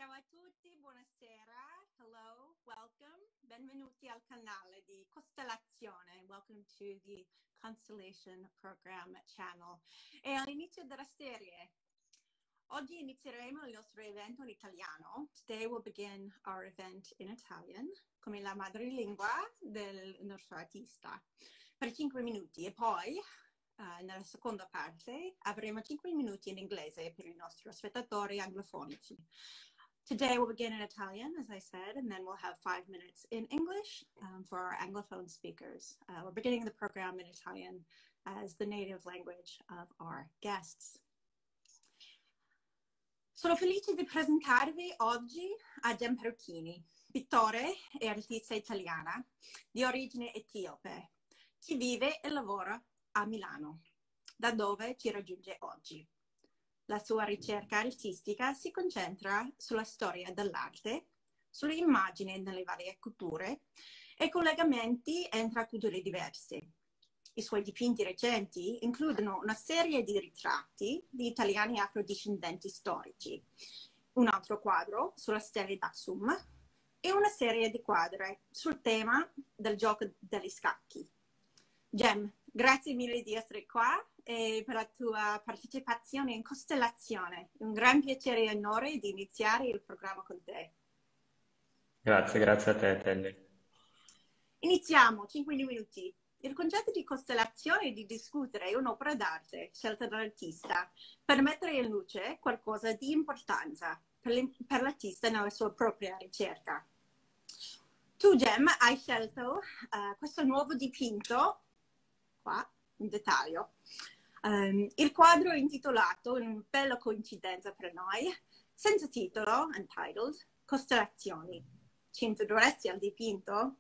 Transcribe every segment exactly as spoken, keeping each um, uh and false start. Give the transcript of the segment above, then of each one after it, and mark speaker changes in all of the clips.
Speaker 1: Ciao a tutti, buonasera, hello, welcome, benvenuti al canale di Costellazione, welcome to the Constellation Program Channel. E all'inizio della serie, oggi inizieremo il nostro evento in italiano. Today we'll begin our event in Italian, come la madrelingua del nostro artista, per cinque minuti e poi Uh, nella seconda parte avremo cinque minuti in inglese per i nostri spettatori anglofonici. Today we'll begin in Italian, as I said, and then we'll have five minutes in English um, for our Anglophone speakers. Uh, we're beginning the program in Italian as the native language of our guests. Sono felice di presentarvi oggi a Jem Peruchini, pittore e artista italiana di origine etiope, che vive e lavora a Milano, da dove ci raggiunge oggi. La sua ricerca artistica si concentra sulla storia dell'arte, sulle immagini nelle varie culture e collegamenti entre culture diverse. I suoi dipinti recenti includono una serie di ritratti di italiani afrodiscendenti storici, un altro quadro sulla stele d'Aksum e una serie di quadri sul tema del gioco degli scacchi. Jem, grazie mille di essere qua e per la tua partecipazione in Costellazione. È un gran piacere e onore di iniziare il programma con te.
Speaker 2: Grazie, grazie a te, Telly.
Speaker 1: Iniziamo, cinque minuti. Il concetto di costellazione è di discutere un'opera d'arte scelta dall'artista per mettere in luce qualcosa di importanza per l'artista nella sua propria ricerca. Tu, Jem, hai scelto uh, questo nuovo dipinto qua in dettaglio. Um, il quadro è intitolato, una bella coincidenza per noi, senza titolo, untitled, Costellazioni. Ci introdurresti al dipinto?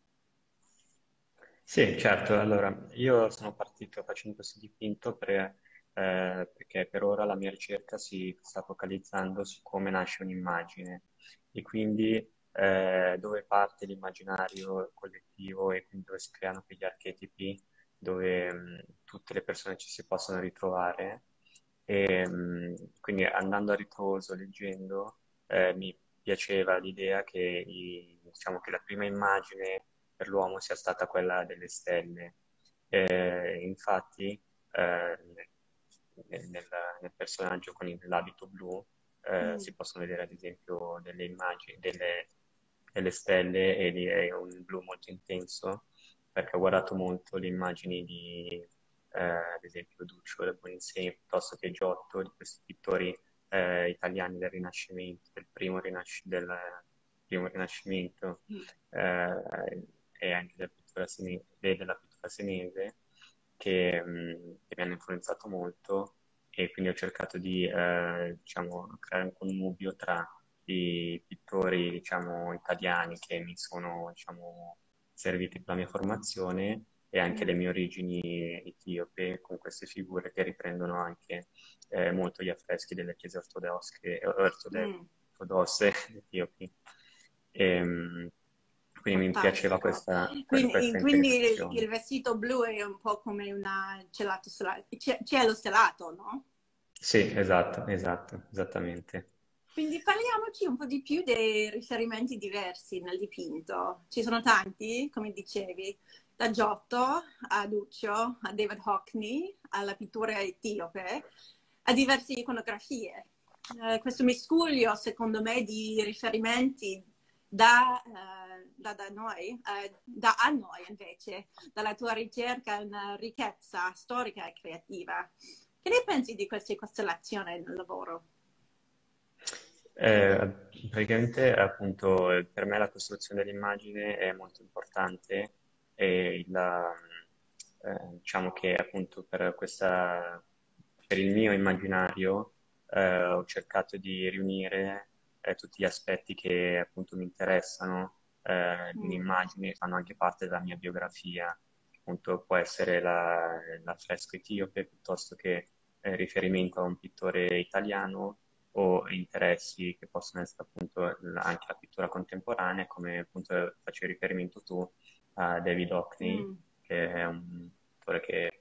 Speaker 2: Sì, certo. Allora, io sono partito facendo questo dipinto per, eh, perché per ora la mia ricerca si sta focalizzando su come nasce un'immagine e quindi eh, dove parte l'immaginario collettivo e quindi dove si creano quegli archetipi dove mh, tutte le persone ci si possono ritrovare e mh, quindi andando a ritroso, leggendo, eh, mi piaceva l'idea che, i- diciamo, che la prima immagine per l'uomo sia stata quella delle stelle. Eh, infatti, eh, nel, nel- nel personaggio con il- l'abito blu eh,
Speaker 1: Mm.
Speaker 2: si possono vedere ad esempio delle immagini, delle, delle stelle e di- è un blu molto intenso perché ho guardato molto le immagini di, eh, ad esempio, Duccio del Buoninsegno piuttosto che Giotto, di questi pittori eh, italiani del Rinascimento, del primo, rinasc- del primo Rinascimento
Speaker 1: Mm.
Speaker 2: eh, e anche della pittura senese, della pittura senese che, mh, che mi hanno influenzato molto e quindi ho cercato di eh, diciamo, creare un connubio tra i pittori diciamo, italiani che mi sono diciamo, serviti per la mia formazione e anche le
Speaker 1: Mm.
Speaker 2: mie origini etiope con queste figure che riprendono anche eh, molto gli affreschi delle chiese ortodosse, ortode-
Speaker 1: Mm.
Speaker 2: ortodosse etiopi. E, quindi mi piaceva
Speaker 1: Fantastico.
Speaker 2: questa, que-
Speaker 1: Quindi,
Speaker 2: questa
Speaker 1: quindi il,
Speaker 2: integrazione.
Speaker 1: il vestito blu è un po' come una gelato stelato, cielo stelato, no?
Speaker 2: Sì, esatto, esatto, esattamente.
Speaker 1: Quindi parliamoci un po' di più dei riferimenti diversi nel dipinto. Ci sono tanti, come dicevi, da Giotto a Duccio, a David Hockney, alla pittura etiope, a diverse iconografie. Eh, questo miscuglio, secondo me, di riferimenti da, eh, da, da noi, eh, da a noi invece, dalla tua ricerca, una ricchezza storica e creativa. Che ne pensi di queste costellazioni nel lavoro?
Speaker 2: Eh, praticamente appunto eh, per me la costruzione dell'immagine è molto importante e il, eh, diciamo che appunto per questa, per il mio immaginario eh, ho cercato di riunire eh, tutti gli aspetti che appunto mi interessano eh, di
Speaker 1: Mm.
Speaker 2: un'immagine e fanno anche parte della mia biografia. Appunto può essere la, l'affresco etiope piuttosto che eh, riferimento a un pittore italiano o interessi che possono essere appunto l- anche la pittura contemporanea, come appunto facevi riferimento tu a David Hockney,
Speaker 1: Mm.
Speaker 2: che è un pittore che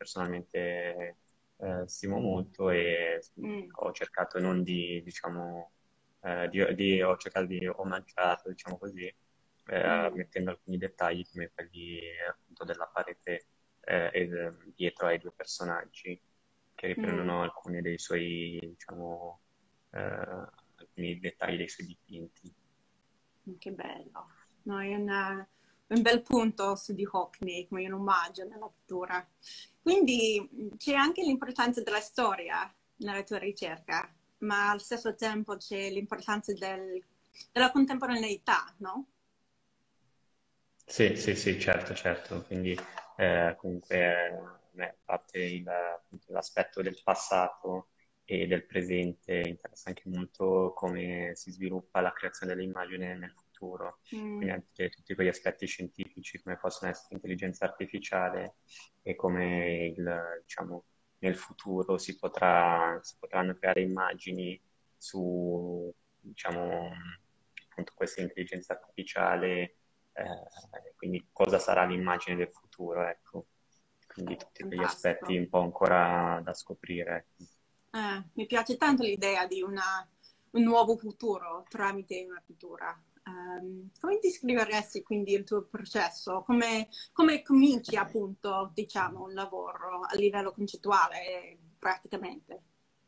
Speaker 2: personalmente eh, stimo molto e
Speaker 1: Mm.
Speaker 2: ho cercato non di, diciamo, eh, di, di- ho cercato di omaggiarlo, diciamo così, eh,
Speaker 1: Mm.
Speaker 2: mettendo alcuni dettagli come quelli appunto della parete eh, e, eh, dietro ai due personaggi, che
Speaker 1: Mm.
Speaker 2: riprendono alcuni dei suoi, diciamo, eh, alcuni dettagli dei suoi dipinti.
Speaker 1: Che bello. No, è una- un bel punto su di Hockney, come un omaggio nella pittura. Quindi mh, c'è anche l'importanza della storia nella tua ricerca, ma allo stesso tempo c'è l'importanza del- della contemporaneità, no?
Speaker 2: Sì, sì, sì, certo, certo. Quindi eh, comunque eh, a me, a parte il- appunto, l'aspetto del passato e del presente, interessa anche molto come si sviluppa la creazione dell'immagine nel futuro.
Speaker 1: Mm,
Speaker 2: Quindi anche tutti quegli aspetti scientifici, come possono essere l'intelligenza artificiale e come il, diciamo, nel futuro si potrà, si potranno creare immagini su, diciamo, appunto questa intelligenza artificiale, eh, quindi cosa sarà l'immagine del futuro, ecco. Quindi tutti quegli aspetti
Speaker 1: fantastico.
Speaker 2: un po' ancora da scoprire, ecco.
Speaker 1: Eh, mi piace tanto l'idea di una- un nuovo futuro tramite una pittura. Ehm, come descriveresti quindi il tuo processo? Come, come cominci appunto, diciamo, un lavoro a livello concettuale, praticamente?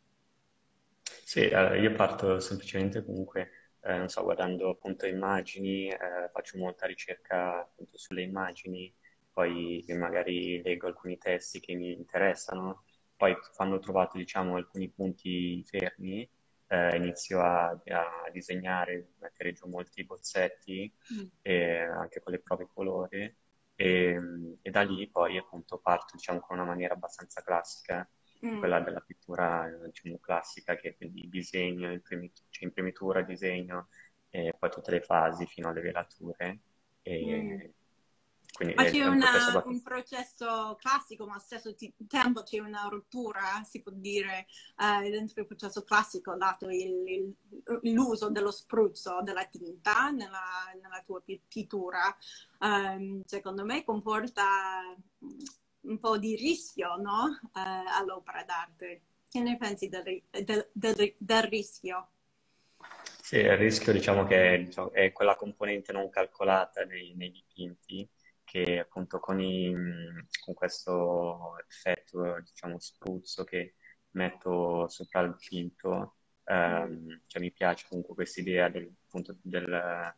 Speaker 2: Sì, eh, io parto semplicemente comunque, eh, non so, guardando appunto immagini, eh, faccio molta ricerca appunto sulle immagini, poi magari leggo alcuni testi che mi interessano, poi quando ho trovato, diciamo, alcuni punti fermi, eh, inizio a, a disegnare, mettere giù molti bozzetti,
Speaker 1: Mm.
Speaker 2: e anche con le prove colore, e, e da lì poi appunto parto, diciamo, con una maniera abbastanza classica,
Speaker 1: Mm.
Speaker 2: quella della pittura, eh, diciamo, classica, che è quindi disegno, imprimitu- cioè imprimitura, disegno, e poi tutte le fasi fino alle velature.
Speaker 1: Mm.
Speaker 2: E quindi
Speaker 1: Ma
Speaker 2: è,
Speaker 1: c'è
Speaker 2: è un processo
Speaker 1: una- un
Speaker 2: abbastanza...
Speaker 1: processo classico, ma allo stesso ti- tempo c'è una rottura, si può dire, eh, dentro il processo classico, dato il- il- l'uso dello spruzzo della tinta nella, nella tua pi- pittura. Ehm, secondo me comporta un po' di rischio, no? Eh, all'opera d'arte. Che ne pensi del, ri- del- del- del rischio?
Speaker 2: Sì, il rischio diciamo che diciamo, è quella componente non calcolata nei, nei dipinti che appunto con, i- con questo effetto, diciamo, spruzzo che metto sopra il dipinto,
Speaker 1: Mm.
Speaker 2: ehm, cioè mi piace comunque questa idea del, appunto, del,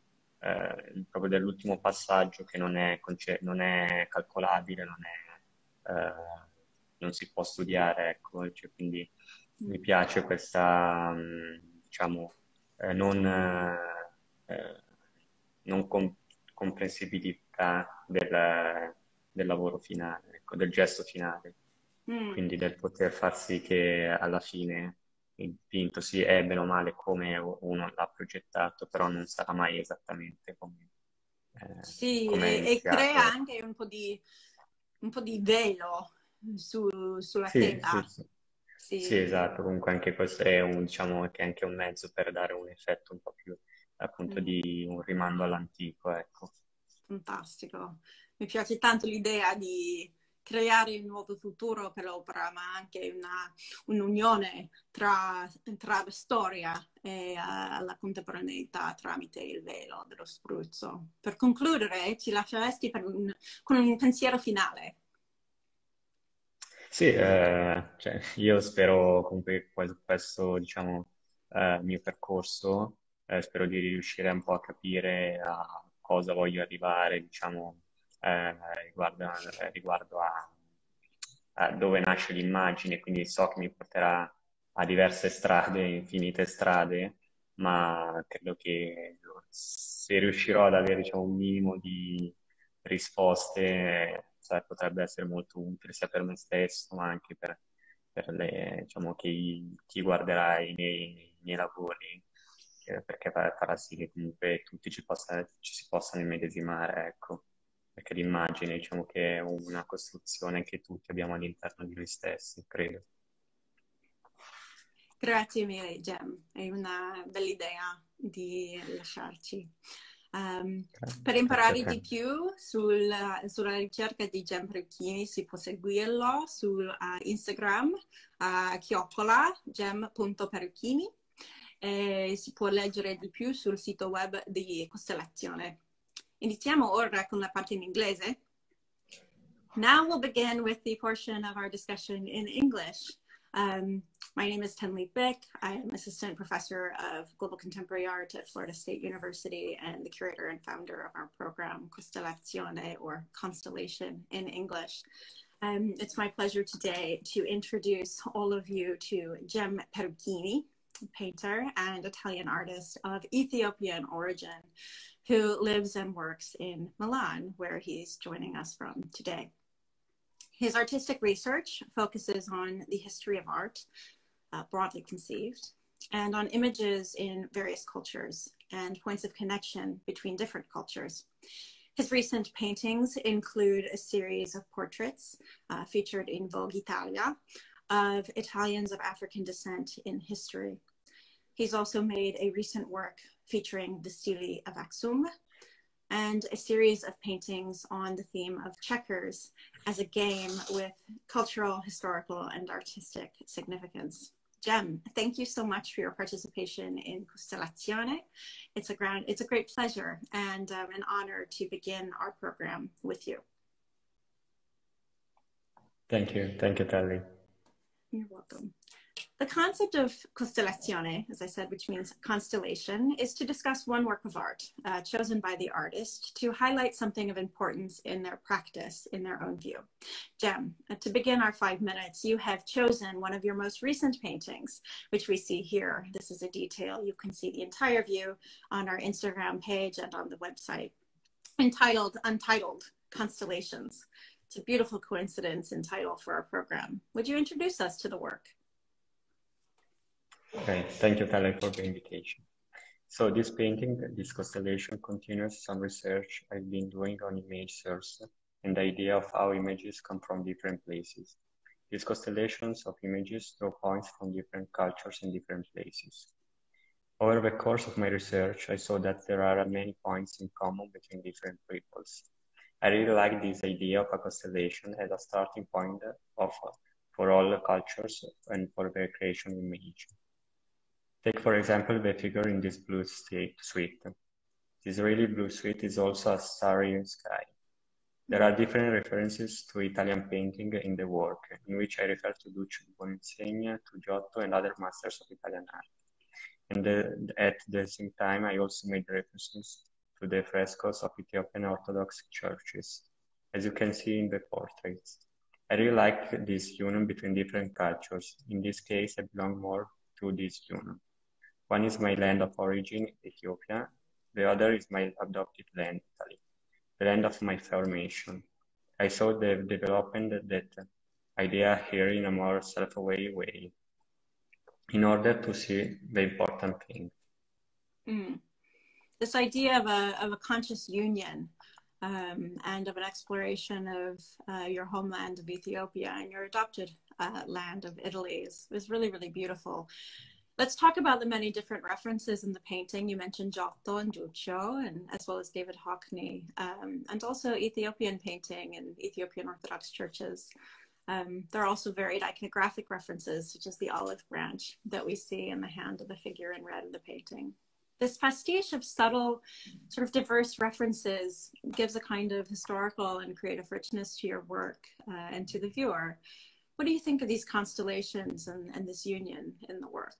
Speaker 2: eh, proprio dell'ultimo passaggio che non è, conce- non è calcolabile, non è, eh, non si può studiare, ecco, cioè, quindi mi
Speaker 1: Mm.
Speaker 2: piace questa, mh, diciamo, eh, non, eh, eh, non com- comprensibilità del, del lavoro finale, ecco, del gesto finale,
Speaker 1: Mm.
Speaker 2: quindi del poter far sì che alla fine il dipinto si è bene o male come uno l'ha progettato, però non sarà mai esattamente come, eh,
Speaker 1: Sì,
Speaker 2: come è
Speaker 1: e, e
Speaker 2: iniziato,
Speaker 1: crea
Speaker 2: ecco.
Speaker 1: anche un po' di, un po' di velo su- sulla
Speaker 2: Sì, sì,
Speaker 1: tela.
Speaker 2: sì. Sì,
Speaker 1: Sì.
Speaker 2: esatto, comunque anche questo è un, diciamo, che è anche un mezzo per dare un effetto un po' più, appunto,
Speaker 1: Mm,
Speaker 2: di un rimando all'antico, ecco.
Speaker 1: fantastico. Mi piace tanto l'idea di creare un nuovo futuro per l'opera, ma anche una, un'unione tra, tra la storia e eh, la contemporaneità tramite il velo dello spruzzo. Per concludere, ci lasceresti per un- con un pensiero finale.
Speaker 2: Sì, eh, cioè, io spero comunque que- questo, diciamo, eh, mio percorso, eh, spero di riuscire un po' a capire a cosa voglio arrivare, diciamo, eh, riguardo, eh, riguardo a, a dove nasce l'immagine, quindi so che mi porterà a diverse strade, infinite strade, ma credo che se riuscirò ad avere, diciamo, un minimo di risposte, sai, potrebbe essere molto utile sia per me stesso, ma anche per, per le, diciamo, chi, chi guarderà i miei, i miei lavori, eh, perché fa- farà sì che comunque tutti ci, possa- ci si possano immedesimare, ecco, perché l'immagine, diciamo, che è una costruzione che tutti abbiamo all'interno di noi stessi, credo.
Speaker 1: Grazie mille, Gem, è una bella idea di lasciarci. Um, per
Speaker 2: Grazie a
Speaker 1: imparare
Speaker 2: te.
Speaker 1: di più sul, sulla ricerca di Gem Perucchini si può seguirlo su uh, Instagram, uh, chiocciola gem punto perucchini e si può leggere di più sul sito web di Costellazione. Iniziamo ora con la parte in inglese. Now we'll begin with the portion of our discussion in English. Um, my name is Tenley Bick. I am Assistant Professor of Global Contemporary Art at Florida State University and the curator and founder of our program Costellazione, or Constellation in English. Um, it's my pleasure today to introduce all of you to Jem Peruchini, painter and Italian artist of Ethiopian origin, who lives and works in Milan, where he's joining us from today. His artistic research focuses on the history of art, uh, broadly conceived, and on images in various cultures and points of connection between different cultures. His recent paintings include a series of portraits uh, featured in Vogue Italia of Italians of African descent in history. He's also made a recent work featuring the Stili of Aksum, and a series of paintings on the theme of checkers as a game with cultural, historical, and artistic significance. Jem, thank you so much for your participation in Costellazione. It's a, ground, it's a great pleasure and um, an honor to begin our program with you.
Speaker 2: Thank you. Thank you, Tali.
Speaker 1: You're welcome. The concept of Costellazione, as I said, which means constellation, is to discuss one work of art uh, chosen by the artist to highlight something of importance in their practice, in their own view. Jem, uh, to begin our five minutes, you have chosen one of your most recent paintings, which we see here. This is a detail. You can see the entire view on our Instagram page and on the website, entitled Untitled Constellations. It's a beautiful coincidence in title for our program. Would you introduce us to the work?
Speaker 2: Okay, thank you, Tali, for the invitation. So this painting, this constellation, continues some research I've been doing on image source and the idea of how images come from different places. These constellations of images draw points from different cultures and different places. Over the course of my research, I saw that there are many points in common between different peoples. I really like this idea of a constellation as a starting point of, for all the cultures and for the creation of image. Take, for example, the figure in this blue suite. This really blue suite is also a starry sky. There are different references to Italian painting in the work, in which I refer to Duccio di Buoninsegna, to Giotto, and other masters of Italian art. And the, at the same time, I also made references to the frescoes of Ethiopian Orthodox churches, as you can see in the portraits. I really like this union between different cultures. In this case, I belong more to this union. One is my land of origin, Ethiopia. The other is my adopted land, Italy, the land of my formation. I saw the development of that idea here in a more self-aware way, in order to see the important thing.
Speaker 1: Mm. This idea of a, of a conscious union um, and of an exploration of uh, your homeland of Ethiopia and your adopted uh, land of Italy is, is really, really beautiful. Let's talk about the many different references in the painting. You mentioned Giotto and Duccio, and as well as David Hockney, um, and also Ethiopian painting and Ethiopian Orthodox churches. Um, there are also varied iconographic references, such as the olive branch that we see in the hand of the figure in red of the painting. This pastiche of subtle, sort of diverse references gives a kind of historical and creative richness to your work uh, and to the viewer. What do you think of these constellations and, and this union in the work?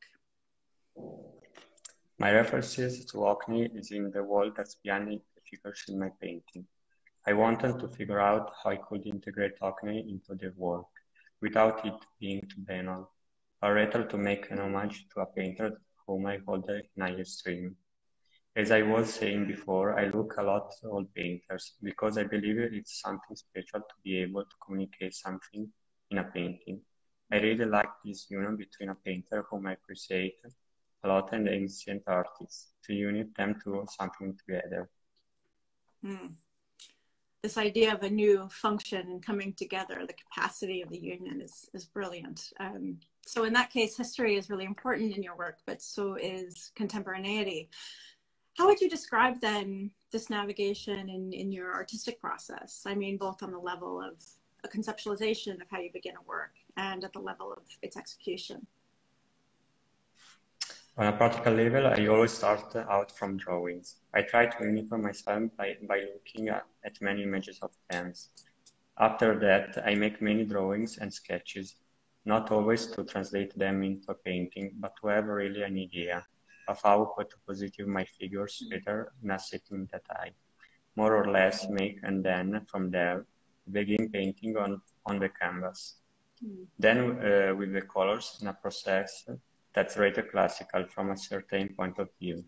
Speaker 2: My references to Hockney is in the wall that's behind the figures in my painting. I wanted to figure out how I could integrate Hockney into the work without it being too banal, or rather to make an homage to a painter whom I hold in high esteem. As I was saying before, I look a lot at old painters because I believe it's something special to be able to communicate something in a painting. I really like this union between a painter whom I appreciate a lot and ancient artists, to unite them to something together.
Speaker 1: Hmm. This idea of a new function and coming together, the capacity of the union is, is brilliant. Um, so in that case, history is really important in your work, but so is contemporaneity. How would you describe then this navigation in, in your artistic process? I mean, both on the level of a conceptualization of how you begin a work and at the level of its execution.
Speaker 2: On a practical level, I always start out from drawings. I try to uniform myself by, by looking at, at many images of gems. After that, I make many drawings and sketches, not always to translate them into a painting, but to have really an idea of how to positive my figures better in a setting that I more or less make, and then from there begin painting on, on the canvas. Mm. Then uh, with the colors in a process that's rather classical from a certain point of view.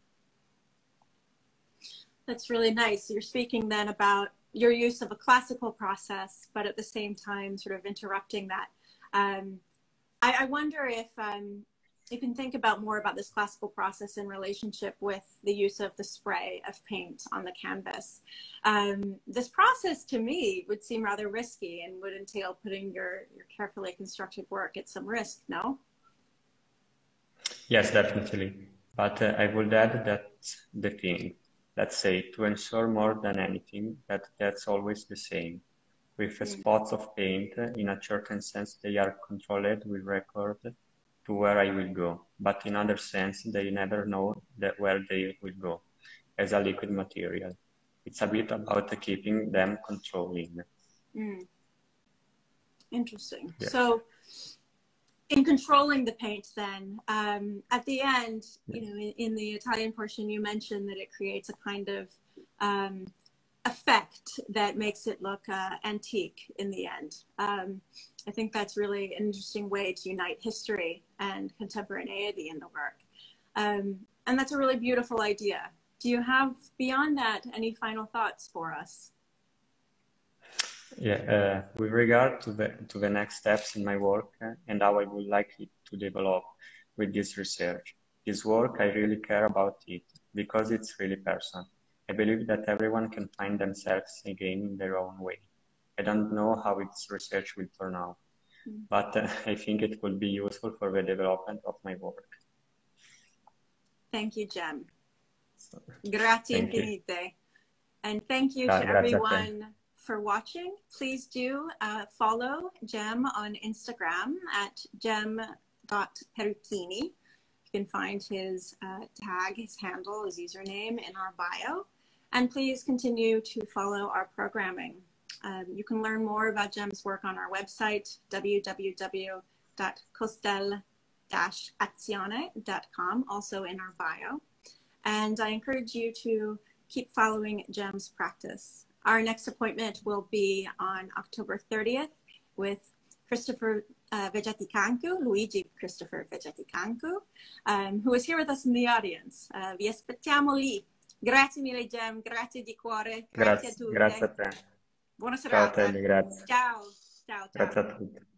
Speaker 1: That's really nice. You're speaking then about your use of a classical process, but at the same time sort of interrupting that. Um, I, I wonder if um, you can think about more about this classical process in relationship with the use of the spray of paint on the canvas. Um, this process to me would seem rather risky and would entail putting your, your carefully constructed work at some risk, no?
Speaker 2: Yes, definitely. But uh, I would add that's the thing. Let's say, to ensure more than anything that that's always the same. With mm. spots of paint, in a certain sense, they are controlled with record to where I will go. But in other sense, they never know that where they will go as a liquid material. It's a bit about keeping them controlling.
Speaker 1: Mm. Interesting. Yeah. So, in controlling the paint then, um, at the end, you know, in, in the Italian portion, you mentioned that it creates a kind of um, effect that makes it look uh, antique in the end. Um, I think that's really an interesting way to unite history and contemporaneity in the work. Um, and that's a really beautiful idea. Do you have, beyond that, any final thoughts for us?
Speaker 2: Yeah, uh, with regard to the to the next steps in my work uh, and how I would like it to develop with this research. This work, I really care about it because it's really personal. I believe that everyone can find themselves again in their own way. I don't know how its research will turn out, mm. but uh, I think it could be useful for the development of my work.
Speaker 1: Thank you, Jem. So, Grazie infinite. You. And thank you
Speaker 2: uh,
Speaker 1: to everyone for watching. Please do uh, follow Jem on Instagram at jem dot peruchini. You can find his uh, tag, his handle, his username in our bio. And please continue to follow our programming. Um, you can learn more about Jem's work on our website, w w w dot costel dash azione dot com, also in our bio. And I encourage you to keep following Jem's practice. Our next appointment will be on October thirtieth with Christopher uh, Vegeticancu, Luigi Christopher Vegeticancu, um, who is here with us in the audience. Uh, vi aspettiamo lì. Grazie mille, Jem, grazie di cuore, grazie, grazie a tutti.
Speaker 2: Grazie a te.
Speaker 1: Buona serata.
Speaker 2: Ciao a te, grazie.
Speaker 1: Ciao. Ciao, ciao.
Speaker 2: Grazie a tutti.